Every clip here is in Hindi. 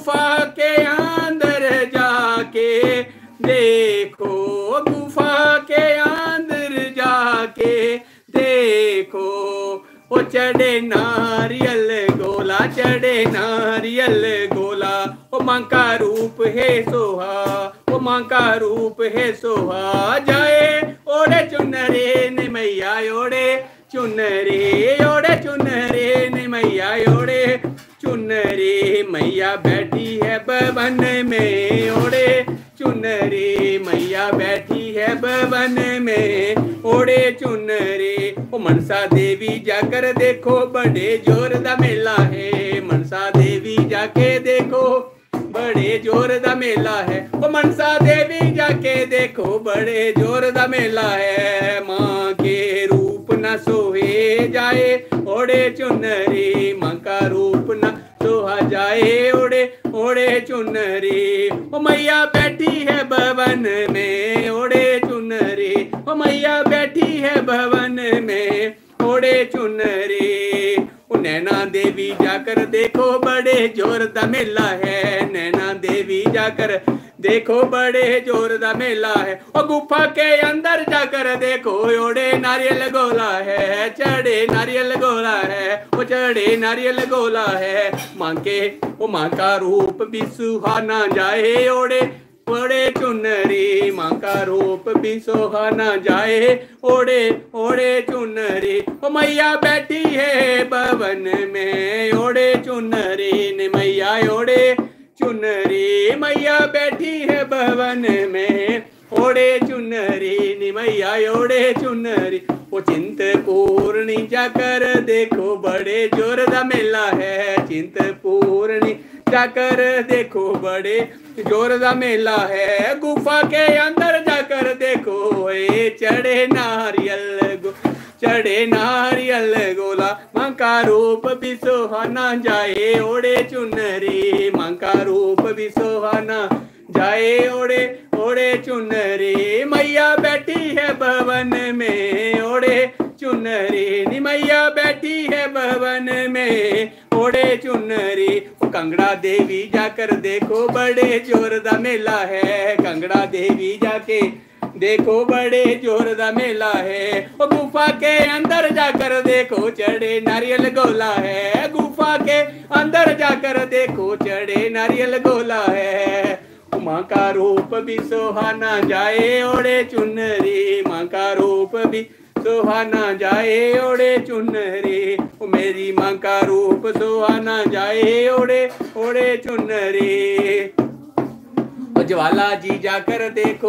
गुफा के अंदर जाके देखो, गुफा के अंदर जाके देखो, वो चढ़े नारियल गोला, चढ़े नारियल गोला, वो मां का रूप है सोहा, वो मां का रूप है सोहा। जाए ओढ़े चुनरे ने मैया ओढ़े चुनरे, ओढ़े चुनरे ने मैया ओढ़े चुनरे, मैया बैठी है भवन में ओढ़े चुनरे, मैया बैठी है भवन में ओढ़े चुनरे। ओ मनसा देवी जाकर देखो, बड़े जोर दा मेला है, मनसा देवी जाके देखो, बड़े जोर दा मेला है। ओ मनसा देवी जाके देखो, बड़े जोर दा मेला है। माँ के रूप न सोहे जाए ओढ़े चुनरी, माँ का रूप न सोहा जाए ओढ़े ओढ़े चुनरी। ओ मैया बैठी है भवन में ओढ़े चुनरी, ओ मैया बैठी है भवन में ओढ़े चुनरी। नैना देवी जाकर देखो, बड़े जोर दा मेला है, नैना देवी जाकर देखो, बड़े जोर दा मेला है। और गुफा के अंदर जाकर देखो, ओढ़े नारियल गोला है, चढ़े नारियल गोला है, वो चढ़े नारियल गोला है। माँ के वो माँ का रूप भी सुहाना जाए ओढ़े ओढ़े चुनरी, माँ का रूप भी सुहाना जाए ओढ़े ओढ़े चुनरी। ओ मैया बैठी है भवन में ओढ़े चुनरी ने, मैया ओढ़े चुनरी, मैया बैठी है भवन में ओढ़े चुनरी ने, मैया ओढ़े चुनरी। वो चिंतपूर्णी जाकर देखो, बड़े जोर दा मेला है, चिंतपूर्णी जाकर देखो, बड़े जोर दा मेला है। गुफा के अंदर जाकर देखो, ए चढ़े नारियल चढ़े नारियल गोला, माँ का रूप भी सुहाना जाए ओढ़े चुनरी, माँ का रूप भी सुहाना जाए ओढ़े ओढ़े चुनरी। मैया बैठी है भवन में ओढ़े चुनरी नी, मैया बैठी है भवन में ओढ़े चुनरी। कंगड़ा देवी जाकर देखो, बड़े जोर दा मेला है, कंगड़ा देवी जाके देखो, बड़े जोर दा मेला है। ओ गुफा के अंदर जाकर देखो, चढ़े नारियल गोला है, गुफा के अंदर जाकर देखो, चढ़े नारियल गोला है। माँ का रूप भी सुहाना जाए ओढ़े चुनरी, माँ का रूप भी सुहाना जाए ओढ़े चुनरी। ओ मेरी माँ का रूप सुहाना जाए ओढ़े ओढ़े चुनरी। ज्वाला जी जाकर देखो,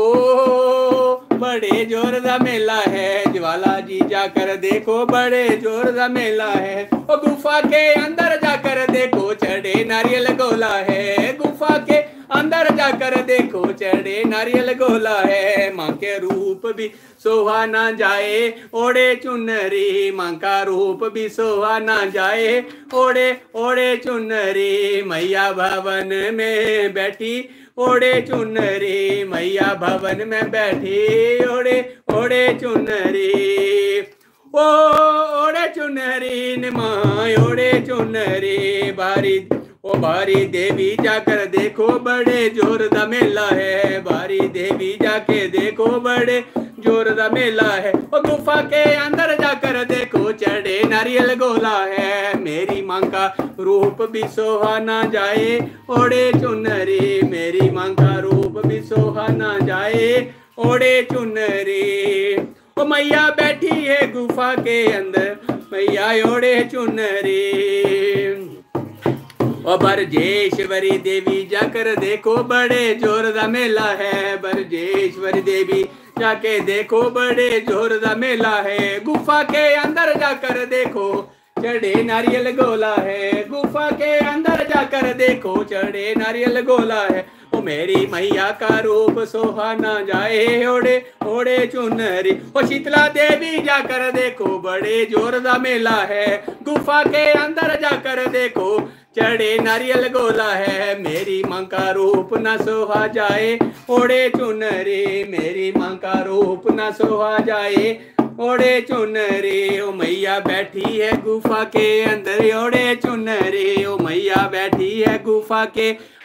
बड़े जोर दा मेला है, ज्वाला जी जाकर देखो, बड़े जोर दा मेला है। ओ गुफा के अंदर जाकर देखो, चढ़े नारियल गोला है, गुफा के अंदर जाकर देखो, चढ़े नारियल गोला है। माँ के रूप भी सुहाना जाए ओढ़े चुनरी, माँ का रूप भी सुहाना जाए ओढ़े ओढ़े चुनरी। मैया भवन में बैठी ओढ़े चुनरी, मैया भवन में बैठी ओढ़े ओढ़े चुनरी। ओ ओढ़े चुनरी ने माँ ओढ़े चुनरी, बारी ओ बारी देवी जाकर देखो, बड़े जोर दा मेला है, बारी देवी जाके देखो, बड़े जोर दा मेला है। ओ गुफा के अंदर जाकर देखो, चढ़े नारियल गोला है, मेरी माँ का रूप भी सुहाना जाए ओढ़े चुनरी, मेरी माँ का रूप भी सुहाना जाए ओढ़े चुनरी। ओ मैया बैठी है गुफा के अंदर, मैया ओढ़े चुनरी। ओ बरजेश्वरी देवी जाकर देखो, बड़े जोर दा मेला है, बरजेश्वरी देवी जाके देखो, बड़े जोर दा मेला है। गुफा के अंदर जाकर देखो, चढ़े नारियल गोला है, गुफा के अंदर जाकर देखो, चढ़े नारियल गोला है। ओ मेरी मैया का रूप सुहाना जाए ओढ़े ओढ़े चुनरी। ओ शीतला देवी जाकर देखो, बड़े जोर दा मेला है, गुफा के अंदर जाकर देखो, चढ़े नारियल गोला है। मेरी माँ का रूप न सोहा जाए ओढ़े चुनरी, मेरी माँ का रूप न सोहा जाए ओढ़े चुनरी। ओ मैया बैठी है गुफा के अंदर ओढ़े चुनरी, ओ मैया बैठी है गुफा के